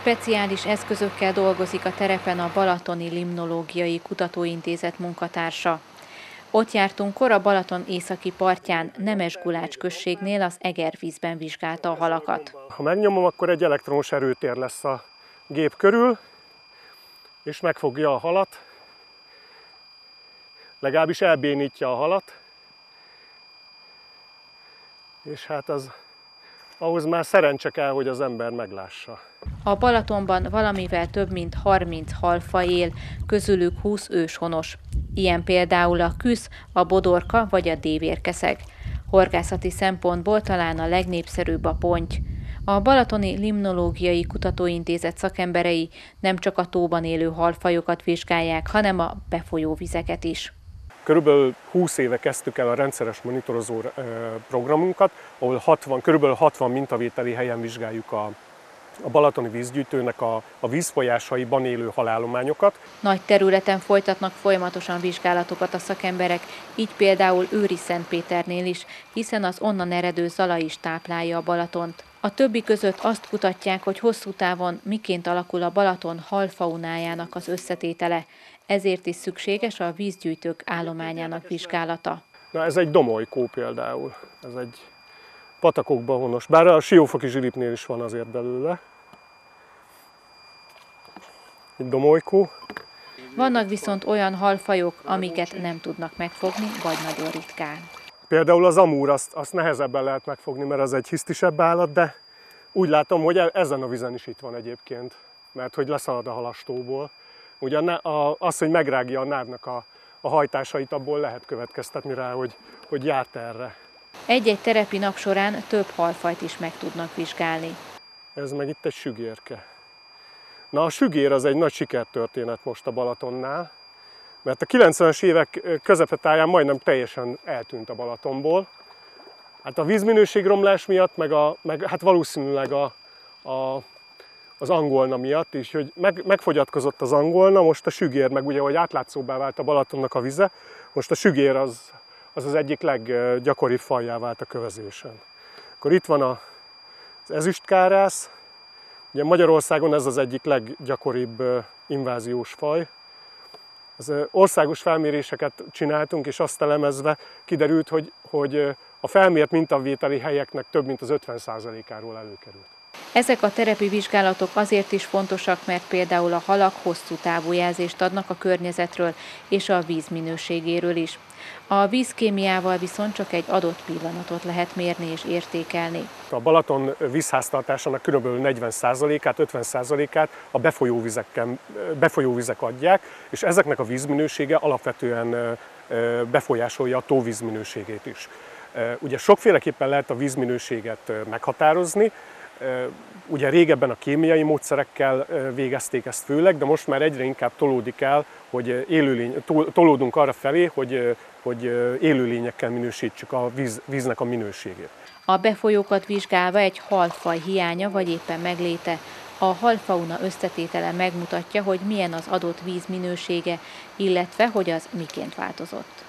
Speciális eszközökkel dolgozik a terepen a Balatoni Limnológiai Kutatóintézet munkatársa. Ott jártunkkor a Balaton északi partján, Nemes-Gulács községnél az egervízben vizsgálta a halakat. Ha megnyomom, akkor egy elektromos erőtér lesz a gép körül, és megfogja a halat, legalábbis elbénítja a halat, és hát ahhoz már szerencse kell, hogy az ember meglássa. A Balatonban valamivel több mint 30 halfaj él, közülük 20 őshonos. Ilyen például a küsz, a bodorka vagy a dévérkeszeg. Horgászati szempontból talán a legnépszerűbb a ponty. A Balatoni Limnológiai Kutatóintézet szakemberei nem csak a tóban élő halfajokat vizsgálják, hanem a befolyóvizeket is. Körülbelül 20 éve kezdtük el a rendszeres monitorozó programunkat, ahol körülbelül 60 mintavételi helyen vizsgáljuk a balatoni vízgyűjtőnek a vízfolyásaiban élő halállományokat. Nagy területen folytatnak folyamatosan vizsgálatokat a szakemberek, így például Őriszentpéternél is, hiszen az onnan eredő Zala is táplálja a Balatont. A többi között azt kutatják, hogy hosszú távon miként alakul a Balaton halfaunájának az összetétele, ezért is szükséges a vízgyűjtők állományának vizsgálata. Na, ez egy domolykó például, ez egy patakokban honos, bár a siófoki zsilipnél is van azért belőle. Egy domolykó. Vannak viszont olyan halfajok, amiket nem tudnak megfogni, vagy nagyon ritkán. Például az amúr, azt nehezebben lehet megfogni, mert az egy hisztisebb állat, de úgy látom, hogy ezen a vizen is itt van egyébként, mert hogy leszalad a halastóból. Ugye az, hogy megrágja a nádnak a hajtásait, abból lehet következtetni rá, hogy járt erre. Egy-egy terepi nap során több halfajt is meg tudnak vizsgálni. Ez meg itt egy sügérke. Na, a sügér az egy nagy sikertörténet most a Balatonnál, mert a 90-es évek közepetáján majdnem teljesen eltűnt a Balatonból. Hát a vízminőségromlás miatt, meg hát valószínűleg az angolna miatt is, hogy megfogyatkozott az angolna, most a sügér, meg ugye, hogy átlátszóbbá vált a Balatonnak a vize, most a sügér az egyik leggyakoribb fajjá vált a kövezésen. Akkor itt van az ezüstkárász, ugye Magyarországon ez az egyik leggyakoribb inváziós faj. Az országos felméréseket csináltunk, és azt elemezve kiderült, hogy a felmért mintavételi helyeknek több mint az 50%-áról előkerült. Ezek a terepi vizsgálatok azért is fontosak, mert például a halak hosszú távú jelzést adnak a környezetről és a víz minőségéről is. A vízkémiával viszont csak egy adott pillanatot lehet mérni és értékelni. A Balaton vízháztartásának kb. 40%-át, 50%-át a befolyóvizek adják, és ezeknek a vízminősége alapvetően befolyásolja a tóvíz minőségét is. Ugye sokféleképpen lehet a vízminőséget meghatározni. Ugye régebben a kémiai módszerekkel végezték ezt főleg, de most már egyre inkább tolódik el, hogy tolódunk arra felé, hogy élőlényekkel minősítsük a víznek a minőségét. A befolyókat vizsgálva egy halfaj hiánya vagy éppen megléte, a halfauna összetétele megmutatja, hogy milyen az adott víz minősége, illetve hogy az miként változott.